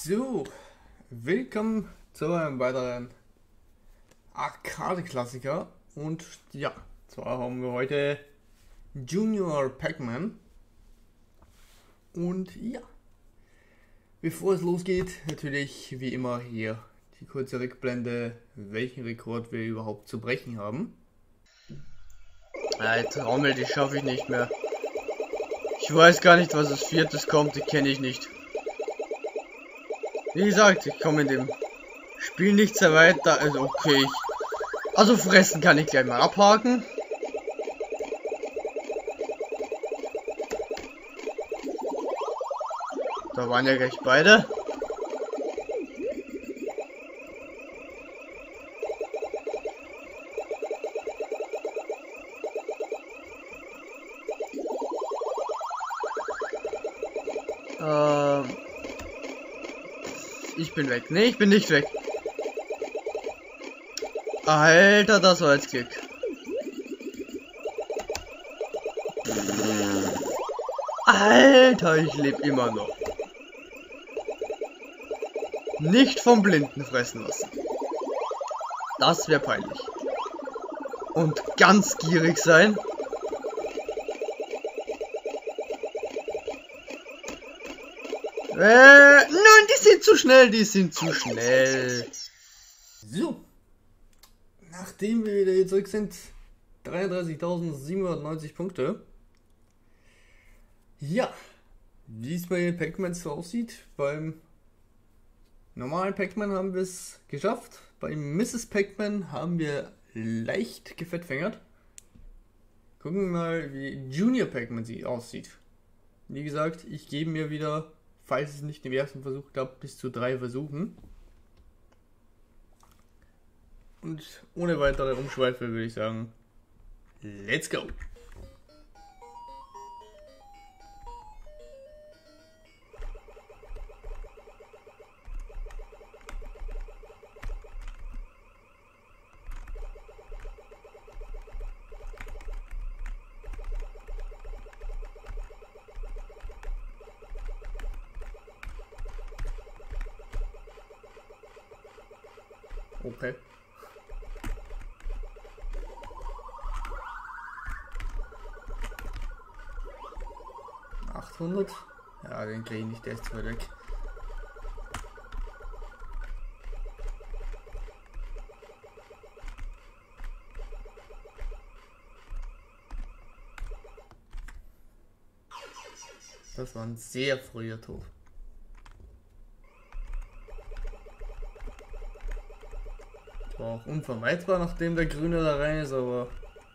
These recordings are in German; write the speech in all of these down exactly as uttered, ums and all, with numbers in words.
So, willkommen zu einem weiteren Arcade-Klassiker. Und ja, zwar haben wir heute Junior Pac-Man. Und ja, bevor es losgeht, natürlich wie immer hier die kurze Rückblende, welchen Rekord wir überhaupt zu brechen haben. Ah, Trommel, die schaffe ich nicht mehr. Ich weiß gar nicht, was als viertes kommt, die kenne ich nicht. Wie gesagt, ich komme in dem Spiel nicht sehr weiter, also okay. Ich, also fressen kann ich gleich mal abhaken. Da waren ja gleich beide. Ähm, ich bin weg. Nee, ich bin nicht weg. Alter, das war jetzt Glück. Alter, ich lebe immer noch. Nicht vom Blinden fressen lassen. Das wäre peinlich. Und ganz gierig sein. Äh, nein, die sind zu schnell, die sind zu schnell. So. Nachdem wir wieder hier zurück sind, dreiunddreißigtausendsiebenhundertneunzig Punkte. Ja, wie es bei den Pac-Man so aussieht, beim normalen Pac-Man haben wir es geschafft. Beim Misses Pac-Man haben wir leicht gefettfängert. Gucken wir mal, wie Junior Pac-Man aussieht. Wie gesagt, ich gebe mir wieder, falls ich es nicht im ersten Versuch habe, bis zu drei Versuchen. Und ohne weitere Umschweife würde ich sagen, let's go! Okay. achthundert. Ja, den kriege ich nicht, der ist zu weit weg. Das war ein sehr früher Tod. War auch unvermeidbar, nachdem der Grüne da rein ist, aber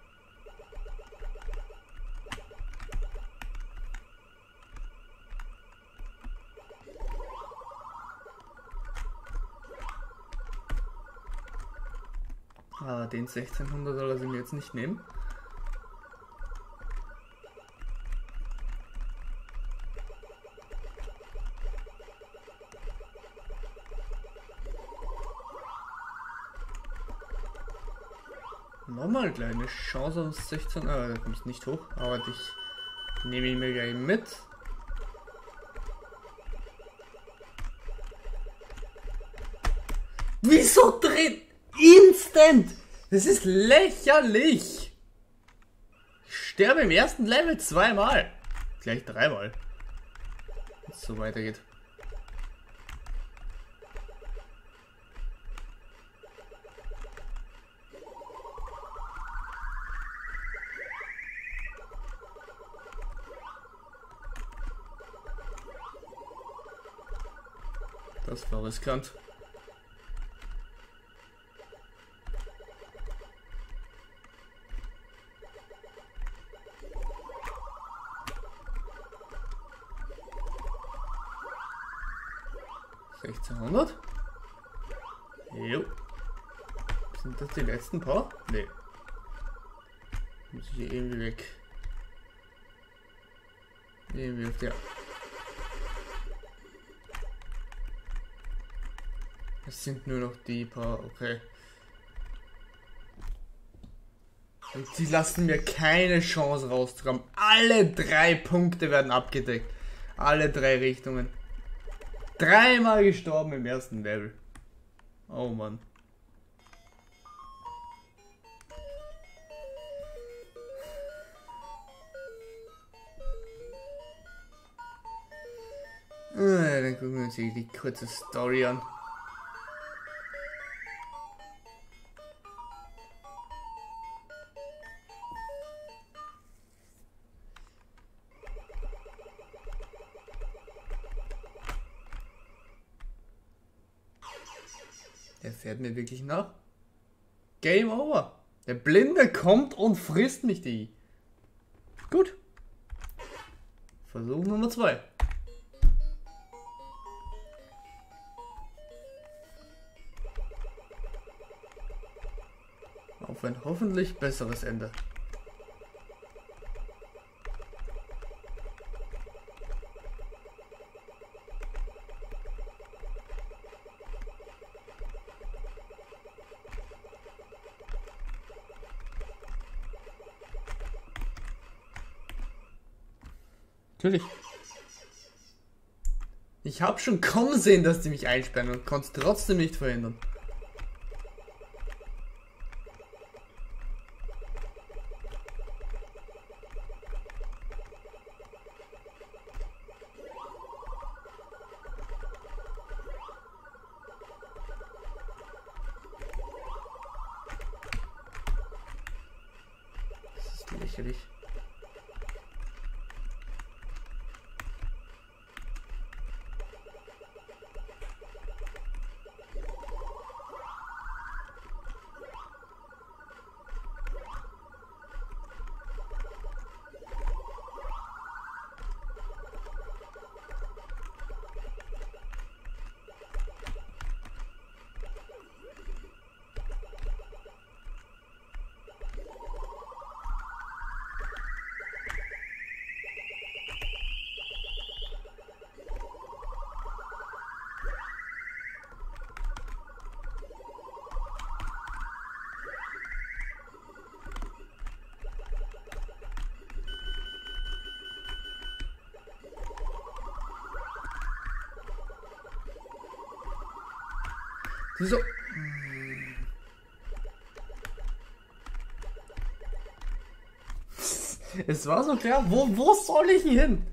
ah, den sechzehnhunderter lasse ich mir jetzt nicht nehmen. Nochmal kleine Chance auf sechzehn. Ah, da kommst nicht hoch, aber dich nehme ich mir gleich mit. Wieso dreht instant? Das ist lächerlich. Ich sterbe im ersten Level zweimal. Gleich dreimal. Wenn es so weitergeht. Das war riskant. sechzehnhundert. Jo. Sind das die letzten paar? Nee. Muss ich hier irgendwie weg. Irgendwie auf der. Es sind nur noch die paar, okay. Und sie lassen mir keine Chance rauszukommen. Alle drei Punkte werden abgedeckt. Alle drei Richtungen. Dreimal gestorben im ersten Level. Oh Mann. Äh, dann gucken wir uns hier die kurze Story an. Er fährt mir wirklich nach. Game over. Der Blinde kommt und frisst mich, die. Gut. Versuch Nummer zwei. Auf ein hoffentlich besseres Ende. Natürlich. Ich habe schon kommen sehen, dass die mich einsperren und konnte es trotzdem nicht verhindern. Das ist lächerlich. So. Es war so klar, wo, wo soll ich hin?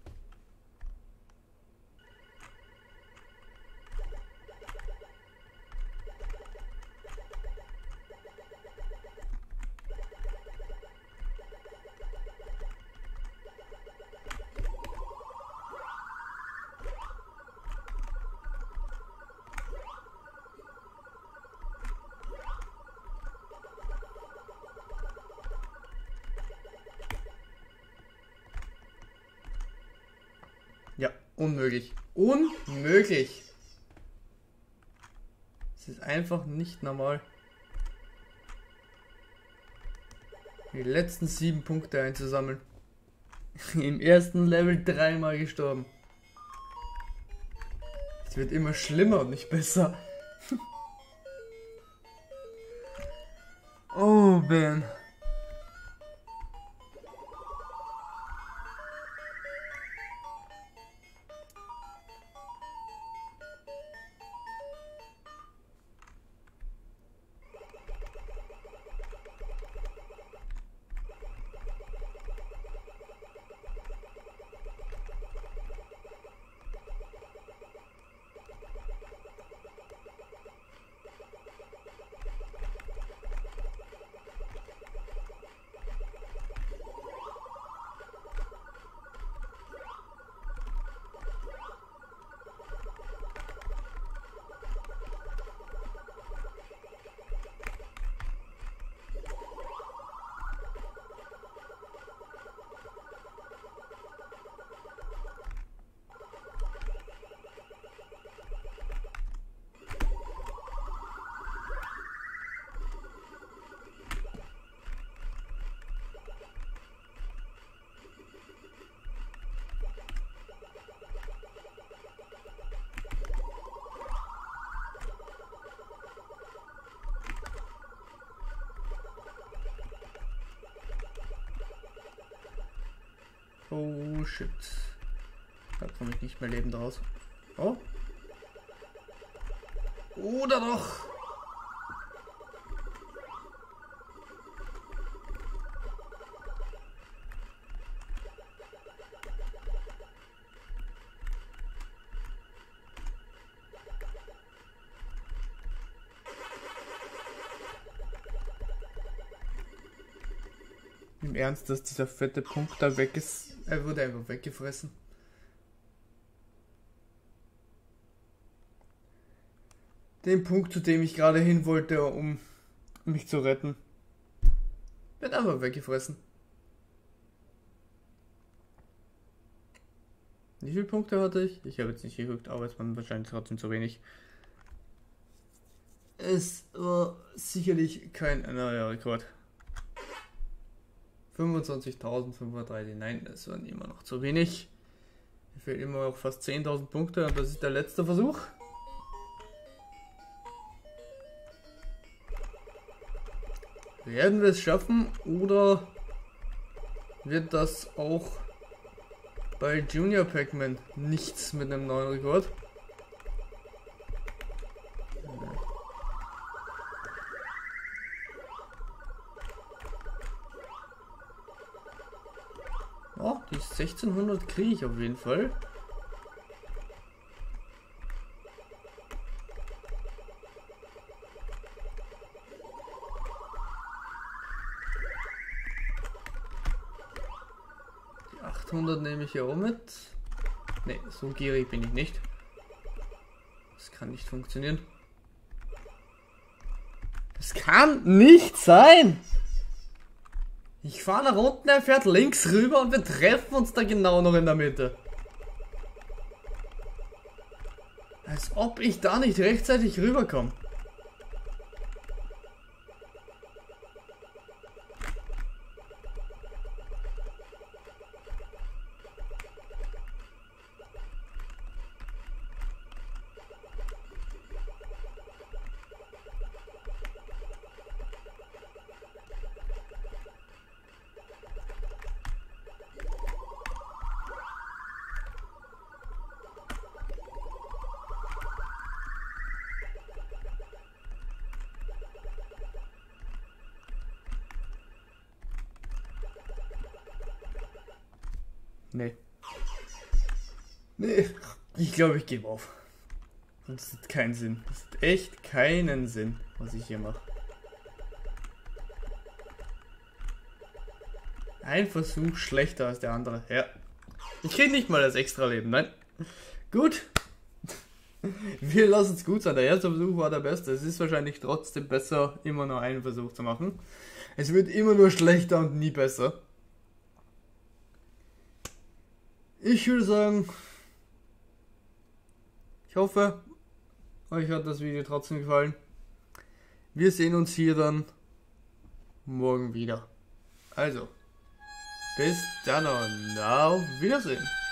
Ja, unmöglich. Unmöglich. Es ist einfach nicht normal. Die letzten sieben Punkte einzusammeln. Im ersten Level dreimal gestorben. Es wird immer schlimmer und nicht besser. Oh, man. Oh shit. Da komme ich nicht mehr lebend raus. Oh, Oder doch? Im Ernst, dass dieser fette Punkt da weg ist. Er wurde einfach weggefressen. Den Punkt, zu dem ich gerade hin wollte, um mich zu retten, wird einfach weggefressen. Wie viele Punkte hatte ich? Ich habe jetzt nicht geguckt, aber es waren wahrscheinlich trotzdem zu wenig. Es war sicherlich kein neuer Rekord. fünfundzwanzigtausendfünfhundertdreißig, nein, das waren immer noch zu wenig. Mir fehlen immer noch fast zehntausend Punkte und das ist der letzte Versuch. Werden wir es schaffen oder wird das auch bei Junior Pac-Man nichts mit einem neuen Rekord? Oh, die sechzehnhundert kriege ich auf jeden Fall. Die achthundert nehme ich ja auch mit. Ne, so gierig bin ich nicht. Das kann nicht funktionieren. Das kann nicht sein! Ich fahre nach unten, er fährt links rüber und wir treffen uns da genau noch in der Mitte. Als ob ich da nicht rechtzeitig rüberkomme. Nee. Nee, ich glaube, ich gebe auf. Das hat keinen Sinn. Das hat echt keinen Sinn, was ich hier mache. Ein Versuch schlechter als der andere. Ja. Ich kriege nicht mal das Extra-Leben, nein. Gut. Wir lassen es gut sein. Der erste Versuch war der beste. Es ist wahrscheinlich trotzdem besser, immer nur einen Versuch zu machen. Es wird immer nur schlechter und nie besser. Ich würde sagen, ich hoffe, euch hat das Video trotzdem gefallen. Wir sehen uns hier dann morgen wieder. Also, bis dann und auf Wiedersehen.